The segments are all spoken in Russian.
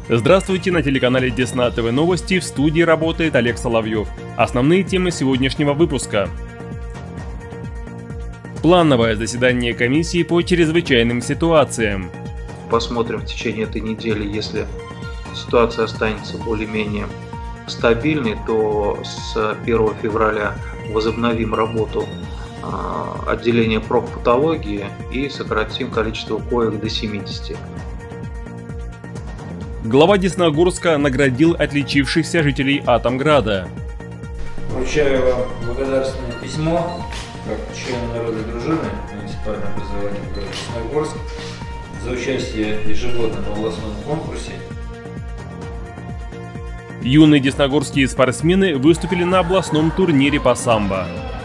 Здравствуйте, на телеканале Десна ТВ Новости, в студии работает Олег Соловьев. Основные темы сегодняшнего выпуска. Плановое заседание комиссии по чрезвычайным ситуациям. Посмотрим в течение этой недели, если ситуация останется более-менее стабильной, то с 1 февраля возобновим работу отделения профпатологии и сократим количество коек до 70. Глава Десногорска наградил отличившихся жителей Атомграда. Вручаю вам благодарственное письмо как члену народной дружины муниципального образования города Десногорск за участие в ежегодном областном конкурсе. Юные десногорские спортсмены выступили на областном турнире по самбо.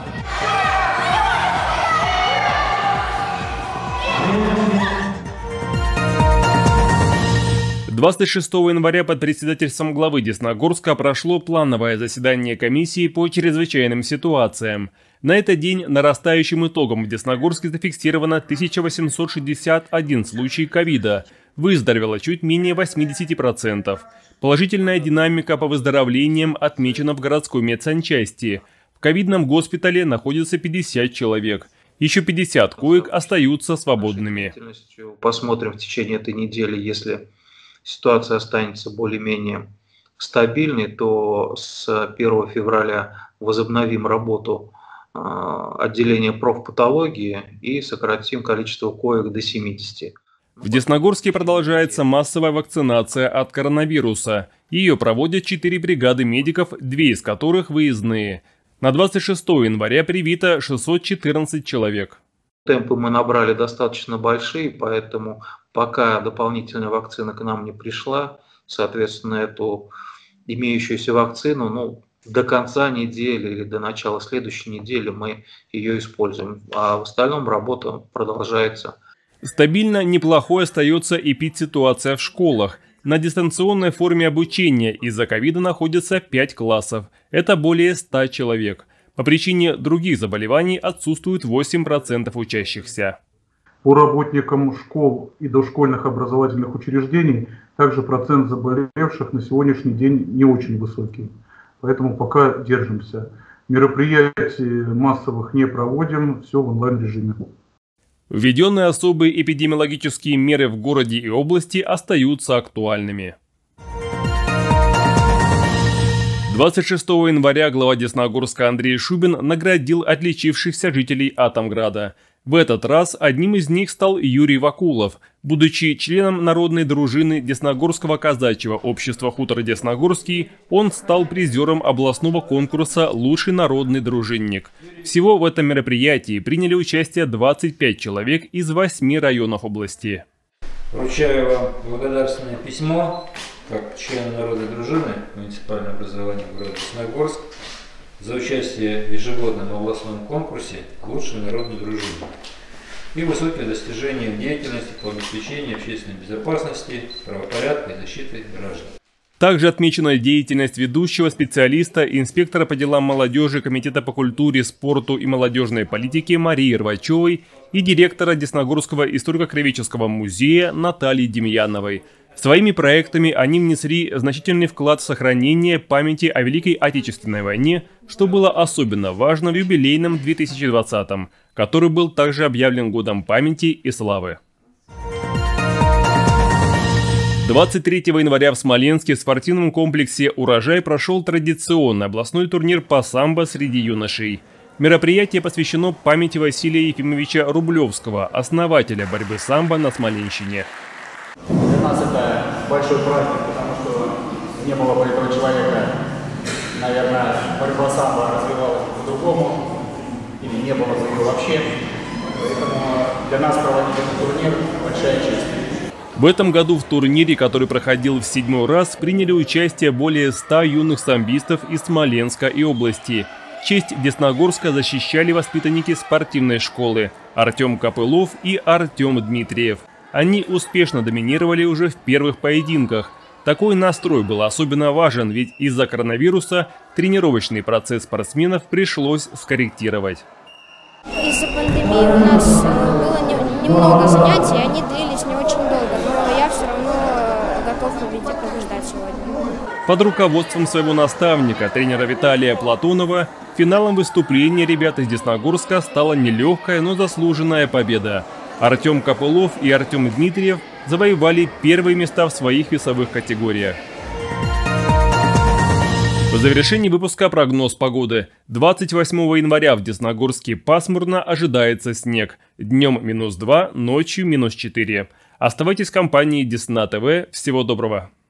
– 26 января под председательством главы Десногорска прошло плановое заседание комиссии по чрезвычайным ситуациям. На этот день нарастающим итогом в Десногорске зафиксировано 1861 случай ковида. Выздоровело чуть менее 80%. Положительная динамика по выздоровлениям отмечена в городской медсанчасти. В ковидном госпитале находится 50 человек. Еще 50 коек остаются свободными. Посмотрим в течение этой недели, если ситуация останется более-менее стабильной, то с 1 февраля возобновим работу отделения профпатологии и сократим количество коек до 70. В Десногорске продолжается массовая вакцинация от коронавируса. Ее проводят 4 бригады медиков, 2 из которых выездные. На 26 января привито 614 человек. Темпы мы набрали достаточно большие, поэтому пока дополнительная вакцина к нам не пришла, соответственно, эту имеющуюся вакцину, до конца недели или до начала следующей недели мы ее используем. А в остальном работа продолжается. Стабильно неплохой остается эпидситуация в школах. На дистанционной форме обучения из-за ковида находятся 5 классов. Это более 100 человек. По причине других заболеваний отсутствует 8% учащихся. По работникам школ и дошкольных образовательных учреждений также процент заболевших на сегодняшний день не очень высокий. Поэтому пока держимся. Мероприятий массовых не проводим, все в онлайн-режиме. Введенные особые эпидемиологические меры в городе и области остаются актуальными. 26 января глава Десногорска Андрей Шубин наградил отличившихся жителей Атомграда. В этот раз одним из них стал Юрий Вакулов. Будучи членом народной дружины Десногорского казачьего общества «Хутор Десногорский», он стал призером областного конкурса «Лучший народный дружинник». Всего в этом мероприятии приняли участие 25 человек из 8 районов области. Вручаю вам благодарственное письмо как члену народной дружины муниципального образования города Десногорск за участие в ежегодном областном конкурсе «Лучший народный дружинник» и высокие достижения в деятельности по обеспечению общественной безопасности, правопорядка и защиты граждан. Также отмечена деятельность ведущего специалиста, инспектора по делам молодежи Комитета по культуре, спорту и молодежной политике Марии Рвачевой и директора Десногорского историко-краеведческого музея Натальи Демьяновой. Своими проектами они внесли значительный вклад в сохранение памяти о Великой Отечественной войне, что было особенно важно в юбилейном 2020-м, который был также объявлен годом памяти и славы. 23 января в Смоленске в спортивном комплексе «Урожай» прошел традиционный областной турнир по самбо среди юношей. Мероприятие посвящено памяти Василия Ефимовича Рублевского, основателя борьбы самбо на Смоленщине. Для нас это большой праздник, потому что не было бы этого человека, наверное, борьба самбо развивалась по-другому, или не было бы ее вообще. Поэтому для нас проводить этот турнир – большая честь. В этом году в турнире, который проходил в 7-й раз, приняли участие более 100 юных самбистов из Смоленска и области. Честь Десногорска защищали воспитанники спортивной школы Артем Копылов и Артем Дмитриев. Они успешно доминировали уже в первых поединках. Такой настрой был особенно важен, ведь из-за коронавируса тренировочный процесс спортсменов пришлось скорректировать. Из-за пандемии у нас было немного занятий, они длились не очень долго, но я все равно готов победить. Под руководством своего наставника, тренера Виталия Платонова, финалом выступления ребят из Десногорска стала нелегкая, но заслуженная победа. Артем Копылов и Артем Дмитриев завоевали первые места в своих весовых категориях. В завершении выпуска прогноз погоды. 28 января в Десногорске пасмурно, ожидается снег. Днем -2, ночью -4. Оставайтесь в компании Десна ТВ. Всего доброго.